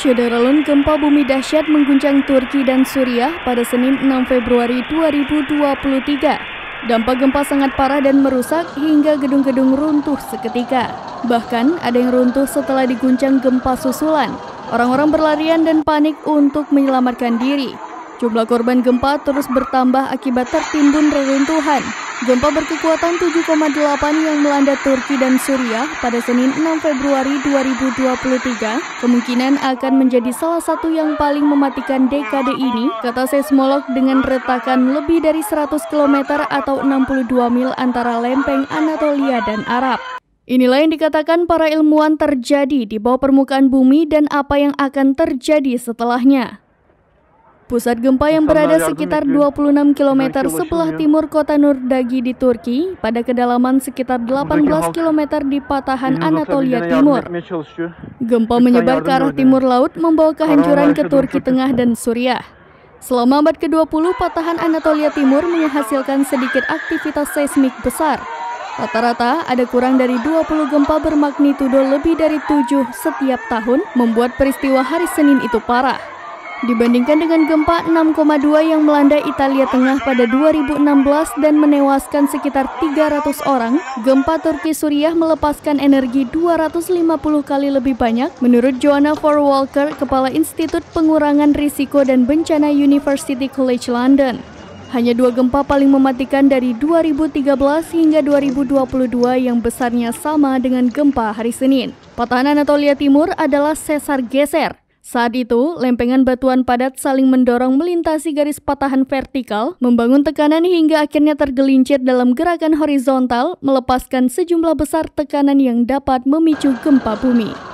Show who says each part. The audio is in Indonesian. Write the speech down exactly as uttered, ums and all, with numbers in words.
Speaker 1: Syederalun gempa bumi dahsyat mengguncang Turki dan Suriah pada Senin enam Februari dua ribu dua puluh tiga. Dampak gempa sangat parah dan merusak hingga gedung-gedung runtuh seketika. Bahkan ada yang runtuh setelah diguncang gempa susulan. Orang-orang berlarian dan panik untuk menyelamatkan diri. Jumlah korban gempa terus bertambah akibat tertimbun reruntuhan. Gempa berkekuatan tujuh koma delapan yang melanda Turki dan Suriah pada Senin enam Februari dua ribu dua puluh tiga kemungkinan akan menjadi salah satu yang paling mematikan dekade ini, kata seismolog dengan retakan lebih dari seratus kilometer atau enam puluh dua mil antara lempeng Anatolia dan Arab. Inilah yang dikatakan para ilmuwan terjadi di bawah permukaan bumi dan apa yang akan terjadi setelahnya. Pusat gempa yang berada sekitar dua puluh enam kilometer sebelah timur kota Nurdagi di Turki, pada kedalaman sekitar delapan belas kilometer di patahan Anatolia Timur. Gempa menyebar ke arah timur laut, membawa kehancuran ke Turki Tengah dan Suriah. Selama abad ke dua puluh, patahan Anatolia Timur menghasilkan sedikit aktivitas seismik besar. Rata-rata ada kurang dari dua puluh gempa bermagnitudo lebih dari tujuh setiap tahun, membuat peristiwa hari Senin itu parah. Dibandingkan dengan gempa enam koma dua yang melanda Italia Tengah pada dua ribu enam belas dan menewaskan sekitar tiga ratus orang, gempa Turki Suriah melepaskan energi dua ratus lima puluh kali lebih banyak, menurut Joanna Forwalker, Kepala Institut Pengurangan Risiko dan Bencana University College London. Hanya dua gempa paling mematikan dari dua ribu tiga belas hingga dua ribu dua puluh dua yang besarnya sama dengan gempa hari Senin. Patahan Anatolia Timur adalah sesar geser. Saat itu, lempengan batuan padat saling mendorong melintasi garis patahan vertikal, membangun tekanan hingga akhirnya tergelincir dalam gerakan horizontal, melepaskan sejumlah besar tekanan yang dapat memicu gempa bumi.